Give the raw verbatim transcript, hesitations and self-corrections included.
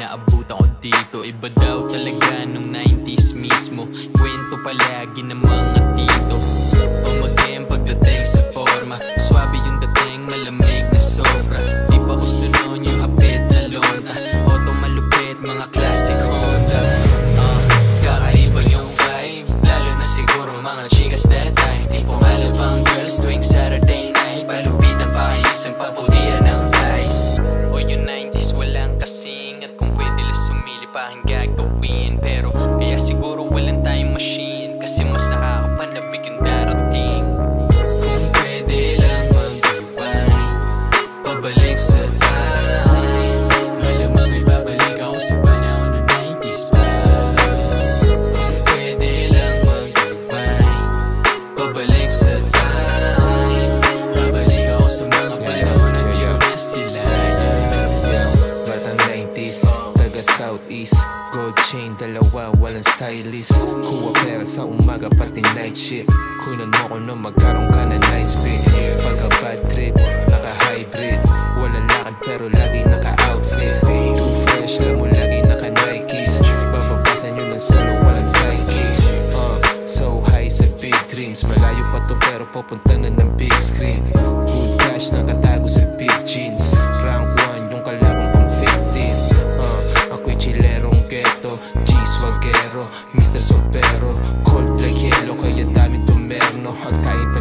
naabutan ko dito. Iba daw talaga nung nineties mismo. Kwento palagi ng mga tito. Umagay ang pagdating sa forma. Swabe yung dating, malamig na sobra. Di pa uso nun yung hapit na lona. Auto malupit, mga classic Honda. uh, Kakaiba yung vibe, lalo na siguro mga chicas that time. Tipong alabang girls tuwing Saturday night. Palupitan pa kayo isang paputihan ng thighs. O yung nineties walang kasing, at kung pwede lang sumili pa ang gagawin. Pero kaya siguro walang time machine, kasi mas nakakapanabig yung darating. Kung pwede lang mag-rewind, pabalik sa time. Malamang ibabalik ako sa panahon ng nineties pa. Kung pwede lang mag-rewind, pabalik sa time. Babalik ako sa mga panahon na di ko na sila. Batang nineties, taga Southeast. Gold chain, dalawa, walang stylist. Kuha pera sa umaga, pati night shift. Kunan mo ko nung magkaroon ka na nice pick. Pagka bad trip, naka-hybrid. Walang lakad pero lagi naka-outfit. Too fresh, alam mo lagi naka-Nikes. Bababasan nyo ng solo, walang sidekick. uh, So high sa big dreams. Malayo pa to pero pupunta na ng big screen. Good cash, nakatago sa big jeans. Rank one, yung kalabang pang fifteen. uh, Ako'y Chillerong Ghetto, G-Swagero, Mister Sopero. Cold like Chello, kaya daming tumerno. At kahit